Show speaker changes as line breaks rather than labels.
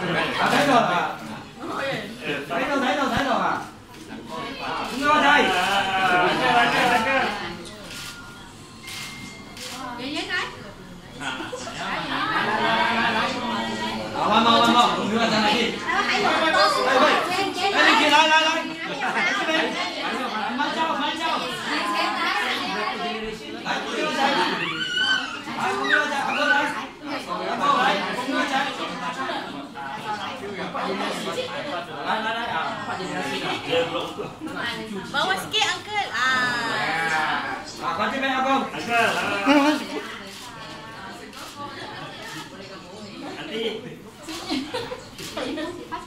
睇到啊！睇到啊！咁我睇。
圆圆来。
好，慢慢，唔該晒你。
还有都是
你來，這邊，慢走。
Bawa sikit uncle.
Kau cepat abang.
Nanti.